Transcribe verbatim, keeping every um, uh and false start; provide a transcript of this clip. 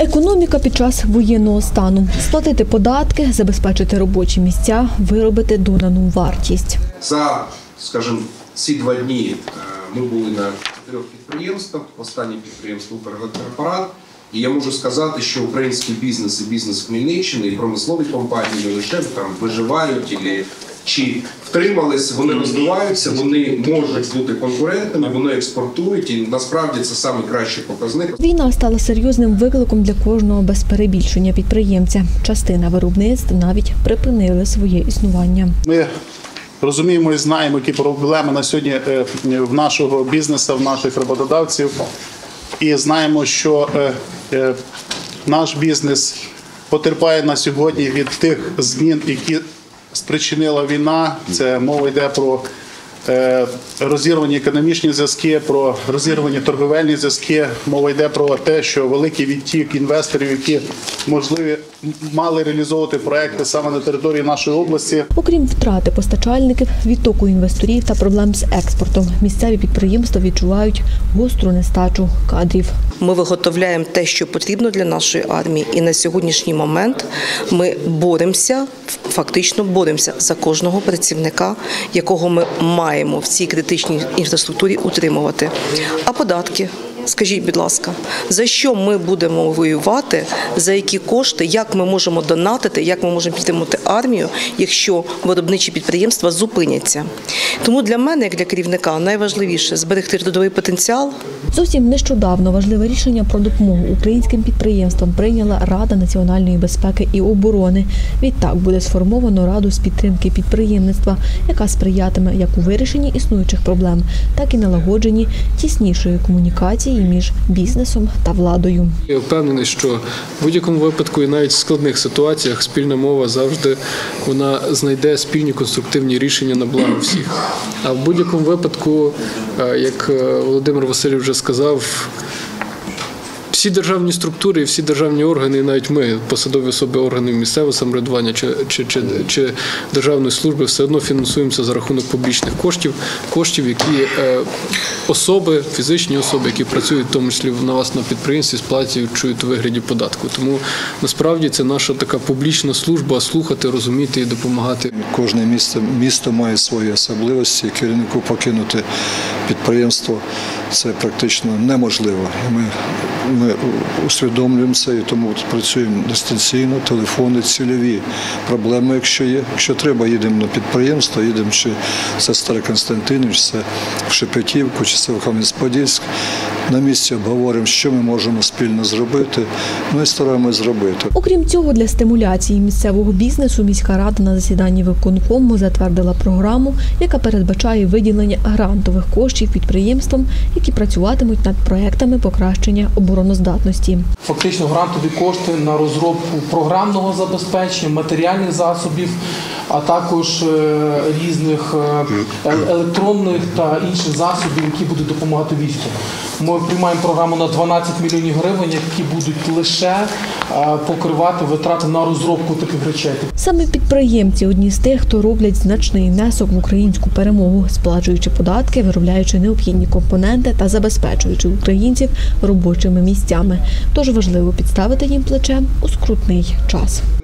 Економіка під час воєнного стану. Сплатити податки, забезпечити робочі місця, виробити додану вартість. За, скажімо, ці два дні ми були на чотирьох підприємствах. Останнє підприємство «Укрелектроапарат». І я можу сказати, що український бізнес і бізнес Хмельниччини, і промислові компанії не лише там виживають і чи втримались, вони розвиваються, вони можуть бути конкурентними, вони експортують, і насправді це найкращий показник. Війна стала серйозним викликом для кожного без перебільшення підприємця. Частина виробництв навіть припинили своє існування. Ми розуміємо і знаємо, які проблеми на сьогодні в нашого бізнесу, в наших роботодавців. І знаємо, що наш бізнес потерпає на сьогодні від тих змін, які спричинила війна. Це мова йде про розірвані економічні зв'язки, про розірвані торговельні зв'язки. Мова йде про те, що великий відтік інвесторів, які, можливо, мали реалізовувати проекти саме на території нашої області. Окрім втрати постачальників, відтоку інвесторів та проблем з експортом, місцеві підприємства відчувають гостру нестачу кадрів. Ми виготовляємо те, що потрібно для нашої армії, і на сьогоднішній момент ми боремося, фактично боремося за кожного працівника, якого ми маємо в цій критичній інфраструктурі утримувати. А податки? Скажіть, будь ласка, за що ми будемо воювати, за які кошти, як ми можемо донатити, як ми можемо підтримувати армію, якщо виробничі підприємства зупиняться. Тому для мене, як для керівника, найважливіше – зберегти трудовий потенціал. Зовсім нещодавно важливе рішення про допомогу українським підприємствам прийняла Рада національної безпеки і оборони. Відтак буде сформовано Раду з підтримки підприємництва, яка сприятиме як у вирішенні існуючих проблем, так і налагодженні тіснішої комунікації між бізнесом та владою. Я впевнений, що в будь-якому випадку і навіть в складних ситуаціях спільна мова завжди вона знайде спільні конструктивні рішення на благо всіх. А в будь-якому випадку, як Володимир Васильович вже сказав, всі державні структури, всі державні органи, і навіть ми, посадові особи органів місцевого самоврядування чи, чи, чи, чи державної служби, все одно фінансуємося за рахунок публічних коштів, коштів, які е, особи, фізичні особи, які працюють, в тому числі на вас на підприємстві, сплачують у вигляді податку. Тому насправді це наша така публічна служба – слухати, розуміти і допомагати. Кожне місто, місто має свої особливості, керівнику покинути підприємство – це практично неможливо. Ми, ми усвідомлюємо це і тому працюємо дистанційно, телефони, цільові проблеми, якщо є. Якщо треба, їдемо на підприємство, їдемо чи це Староконстантинів, чи це в Шепетівку, чи це в Кам'янець-Подільськ. На місці обговоримо, що ми можемо спільно зробити, ну і стараємось зробити. Окрім цього, для стимуляції місцевого бізнесу міська рада на засіданні виконкому затвердила програму, яка передбачає виділення грантових коштів підприємствам, які працюватимуть над проектами покращення обороноздатності. Фактично грантові кошти на розробку програмного забезпечення, матеріальних засобів, а також різних електронних та інших засобів, які будуть допомагати війську. Ми приймаємо програму на дванадцять мільйонів гривень, які будуть лише покривати витрати на розробку таких речей. Саме підприємці – одні з тих, хто роблять значний внесок в українську перемогу, сплачуючи податки, виробляючи необхідні компоненти та забезпечуючи українців робочими місцями. Тож важливо підставити їм плече у скрутний час.